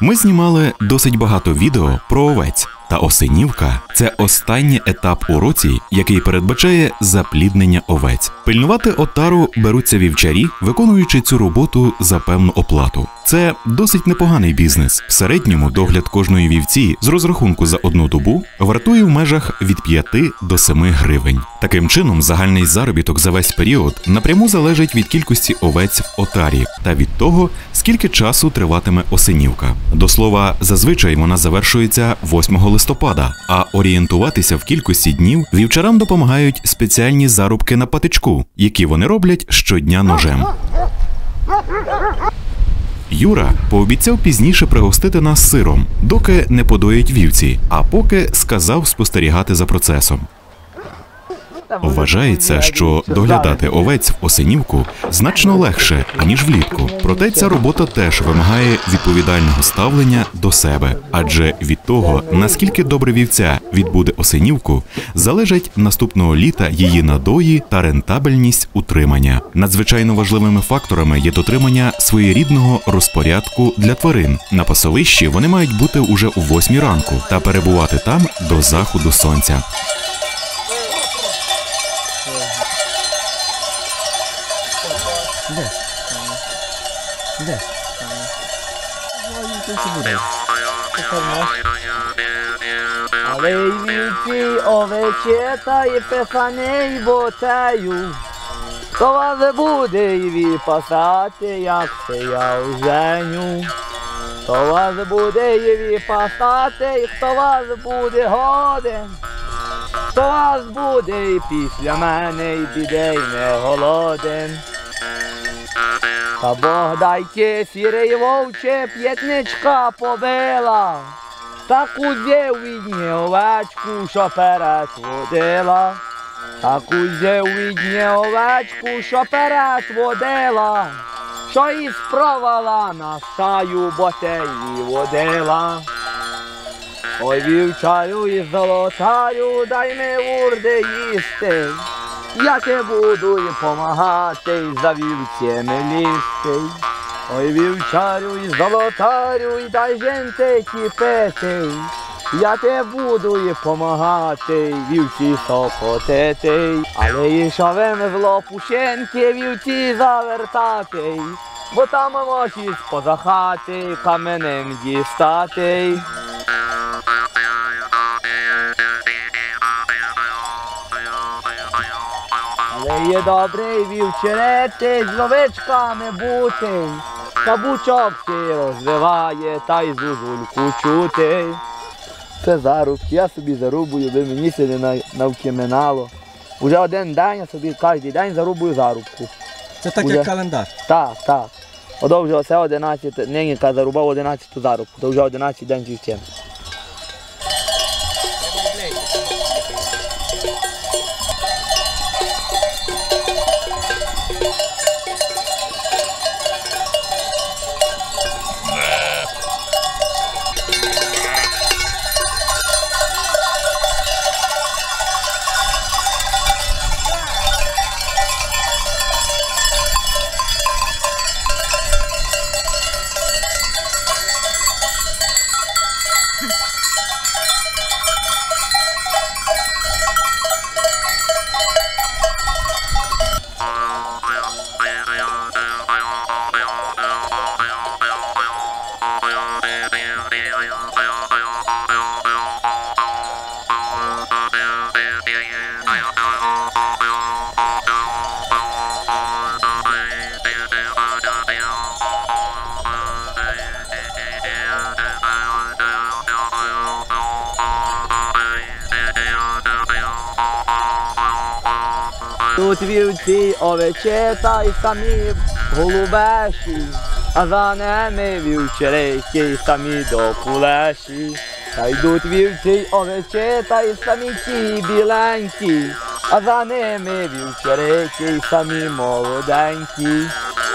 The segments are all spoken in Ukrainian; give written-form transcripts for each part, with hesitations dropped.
Ми знімали досить багато відео про овець. Та осенівка – це останній етап у році, який передбачає запліднення овець. Пильнувати отару беруться вівчарі, виконуючи цю роботу за певну оплату. Це досить непоганий бізнес. В середньому догляд кожної вівці з розрахунку за одну добу вартує в межах від 5 до 7 гривень. Таким чином, загальний заробіток за весь період напряму залежить від кількості овець в отарі та від того, скільки часу триватиме осенівка. До слова, зазвичай вона завершується 8 листопада, а орієнтуватися в кількості днів вівчарам допомагають спеціальні зарубки на патичку, які вони роблять щодня ножем. Юра пообіцяв пізніше пригостити нас сиром, доки не подоїть вівці, а поки сказав спостерігати за процесом. Вважається, що доглядати овець в осенівку значно легше, аніж влітку. Проте ця робота теж вимагає відповідального ставлення до себе. Адже від того, наскільки добре вівця відбуде осенівку, залежать наступного літа її надої та рентабельність утримання. Надзвичайно важливими факторами є дотримання своєрідного розпорядку для тварин. На пасовищі вони мають бути уже о 8 ранку та перебувати там до заходу сонця. Де? Але й вівці, овечета і писаний ботею, то вас буде і випасати, як це я оженю. То вас буде і випасати, і хто вас буде годен, то вас буде і після мене, і біде, і не голоден. Та Бог дайте, сірий вовче, п'ятничка побила, таку взяв відні овечку, що перед водила. Таку взяв відні овечку, що перед водила, що і спровала на стаю, бо те її водила. Ой, вівчарю і золотарю, дай ми вурди їсти, я те буду і помагати, і за вівцями лізти. Ой, вівчарю і золотарю, і дай женти кипити, я те буду і помагати, вівці сокотити. Але і шовем в лопушенки вівці завертати, бо там можеш поза хати каменем дістати. Але є добрий вівчерети з овечками бути, та бучок ти розвиває, та й зузульку чути. Це зарубки, я собі зарубую, би мені це не навкименало. Уже один день я собі кожен день зарубую зарубку. Це так як календар? Так, так. Ото вже оце 11, нині зарубав 11-ту зарубку, то вже 11 день вівцем. Тут вівці, овечета і самі голубеші, а за ними вівчарики і самі до кулеші. Та йдуть вівці, овечета і самі ті біленькі, а за ними вівчарики і самі молоденькі.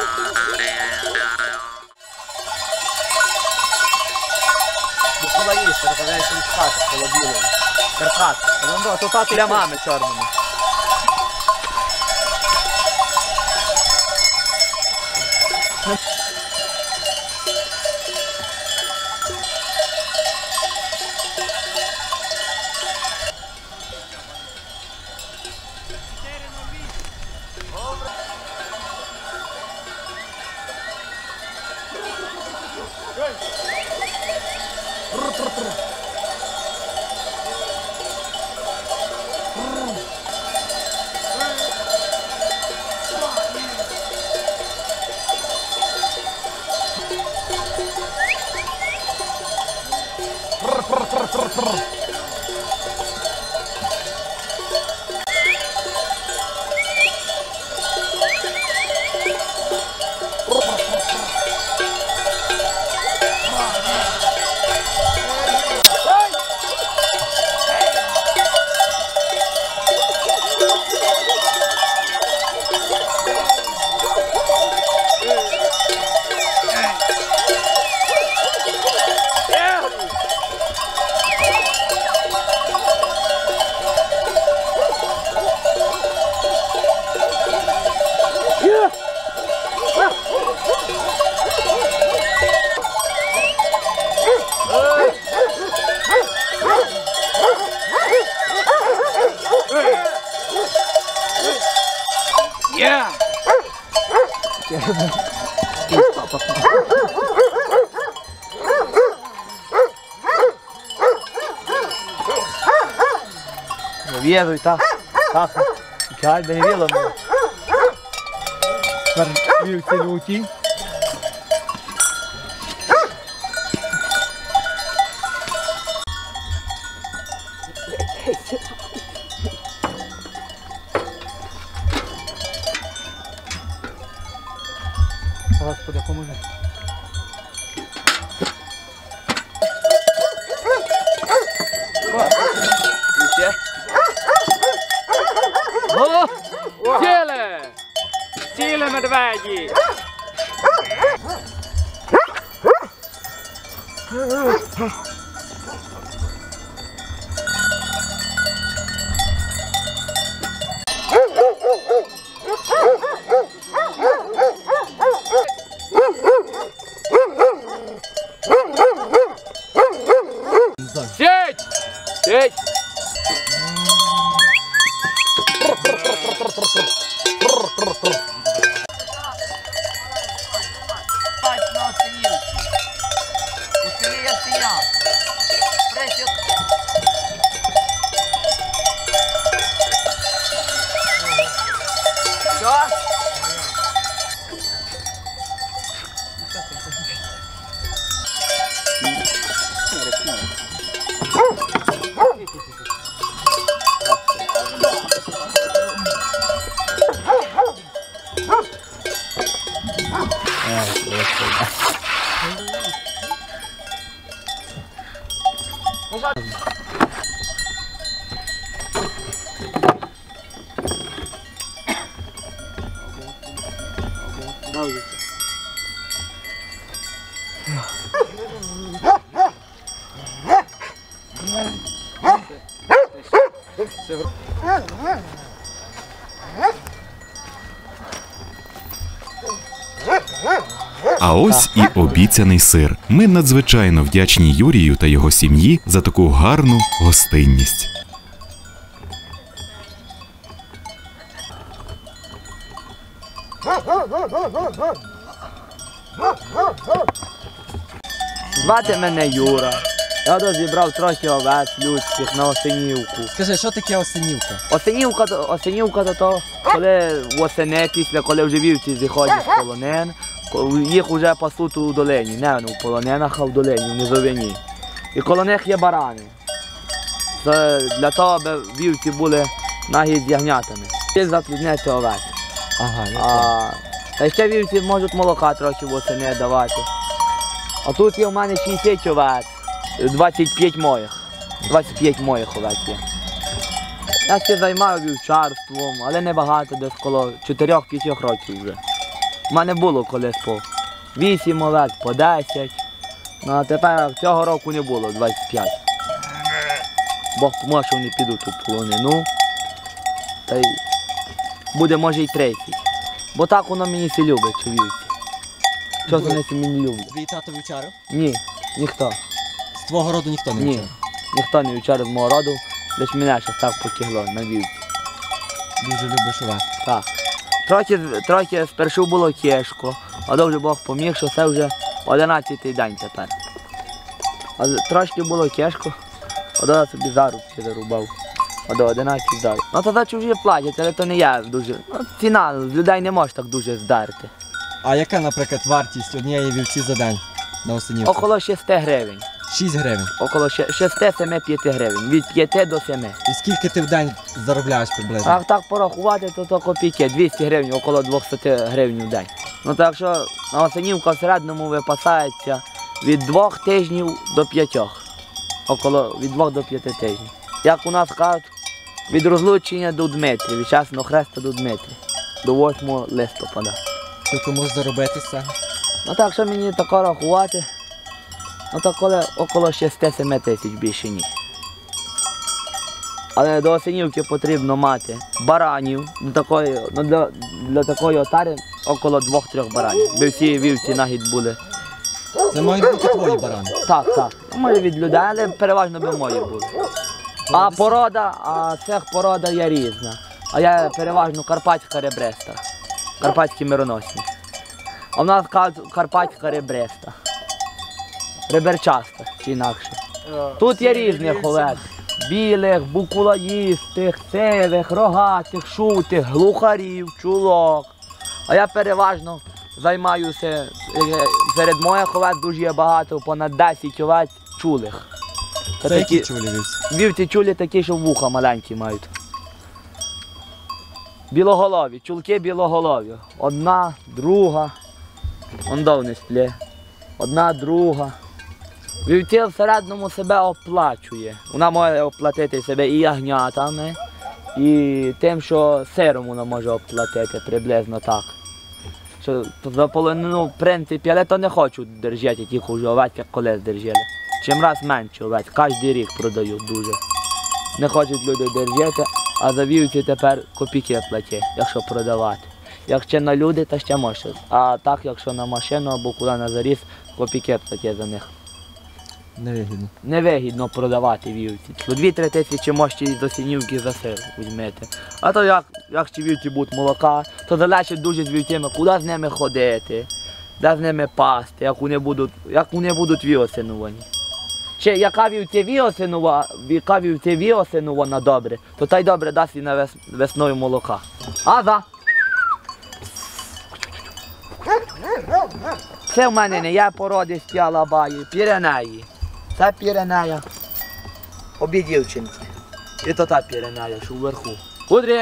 Була їсти, розглядається від хати, холоділою. Карпат, то тати плямами чорними. В'їду і так, чай, де не віло мене. Тепер вівці люті. Господи, поможи. О, ціле! Ціле медведі! Сіть! Сіть! А ось і обіцяний сир. Ми надзвичайно вдячні Юрію та його сім'ї за таку гарну гостинність. Звати мене Юра. Я розібрав трохи овець людських на Осенівку. Скажи, що таке Осенівка? Осенівка то то, коли восени, коли вже вівці зіходять з полонин, їх вже пасуть у долині, не в полонинах, а в долині, в низовині. І коло них є барани. Це для того, аби вівці були нагі з ягнятами. І запліднити овець. Ага, Та ще вівці можуть молока трохи восени давати. А тут є в мене 60 овець, 25 моїх овець є. Я ще займаю вівчарством, але не багато, десь коло 4-5 років вже. У мене було колись по 8 овець, по 10. Ну а тепер цього року не було 25. Бог поможе, що вони підуть у полонину. Та й буде може й 30. Бо так воно мені все любить, що вівці. Що вони це мені люблять? Твій тато вівчарив? Ні, ніхто. З твого роду ніхто не Ні, вівчарив? ніхто не вівчарив з мого роду, лише мене ще так потягло на вівці. Дуже любиш овець. Так. Трохи спершу було тяжко, а довже Бог поміг, що все вже 11-й день тепер. А трошки було тяжко. Одна собі зарубки зарубав. А до 11 заруб. Ну тоді чужі платять, але то не я дуже. Ну, ціна, з людей не можеш так дуже здерти. А яка, наприклад, вартість однієї вівці за день на Осинівку? Около 6 гривень. 6 гривень. Около 6-7-5 гривень. Від 5 до 7. І скільки ти в день заробляєш приблизно? А так порахувати, то копійки. 200 гривень, около 200 гривень в день. Ну так що на Осинівка в середньому випасається від 2 тижнів до 5. Від 2 до 5 тижнів. Як у нас кажуть, від розлучення до Дмитрів, від Чесного Хреста до Дмитрів. До 8 листопада. Скільки можеш заробити з цього? Ну так що мені тако рахувати, ну так около 6-7 тисяч більше ні. Але до Осинівки потрібно мати баранів, для такої отари около 2-3 баранів. Би всі вівці нагідь були. Це мають бути твої барани. Так. Може від людей, але переважно би мої були. А цех порода є різна. А я переважно карпатська ребреста. Карпатські мироносні. А в нас кажуть карпатська ребреста. Реберчаста, чи інакше. Тут є різних овець. Білих, букулаїстих, сивих, рогатих, шутих, глухарів, чулок. А я переважно займаюся, серед моїх овець дуже є багато, понад 10 овець чулих. Це які чулі вівці? Вівці чулі такі, що вуха маленькі мають. Білоголові, чулки білоголові. Одна, друга. Он довне сплє. Одна, друга. Вівці в середньому себе оплачує. Вона може оплатити себе і ягнятами, і тим, що сиром вона може оплатити, приблизно так. Що за половину, в принципі, але то не хочуть держати тільки вже овець, як колись держали. Чим раз менше овець, кожен рік продають дуже. Не хочуть люди держати, а за вівці тепер копійки платять, якщо продавати. Якщо на люди, то ще може. А так, якщо на машину або куди на заріз, копійки платять за них. Невигідно. Невигідно продавати вівці. До 2-3 тисячі можете з Осинівки за сир візьмете. А то як ці вівці будуть молока, то залежить дуже з вівцями, куди з ними ходити, де з ними пасти, як вони будуть віосинувані. Ще яка вівця віосинувана добре, то та й добре дасть і на весною молока. Аза! Це в мене не є породисті алабаї, піренеї. Це піренея. Обі дівчинки. І то та піренея, що вверху. Кудрі!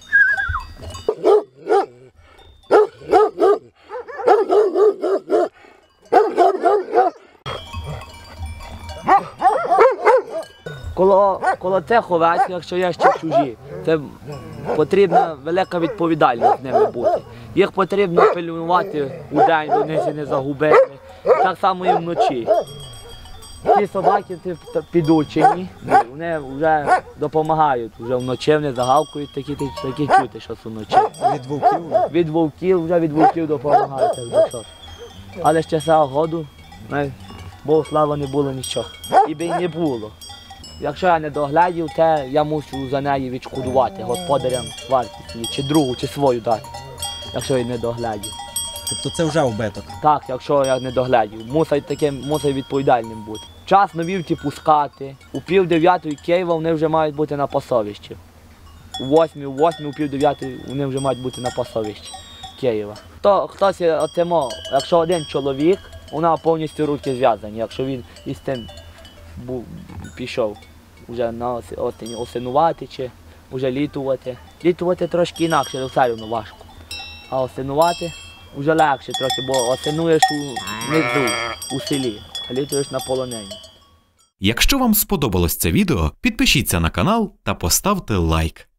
Коло цих овець, якщо є ще чужі, це потрібна велика відповідальність з ними бути. Їх потрібно пильнувати у день, вони не загубили. Так само і вночі. Ці собаки підучені, вони вже допомагають, вже вночі вони загавкують, такі чути, що це вночі. Від вовків? Від вовків допомагають, як що. Але ще цього году, Богу слава, не було нічого. І би й не було. Якщо я не доглядів, то я мушу за неї відшкодувати господарям вартість, чи другу, чи свою дати, якщо я не доглядів. Тобто це вже убиток? Так, якщо я не доглядів. Мусить відповідальним бути. Вчасно вівці пускати. У 8:30 Києва вони вже мають бути на пасовищі. У 8, у 8:30 вони вже мають бути на пасовищі Києва. Хтось отимо, якщо один чоловік, вона повністю руки зв'язані, якщо він із тим пішов вже на осінь осинувати чи вже літувати. Літувати трошки інакше, все одно важко. А осинувати вже легше трохи, бо осинуєш внизу, у селі, а літуєш на полонені. Якщо вам сподобалось це відео, підпишіться на канал та поставте лайк.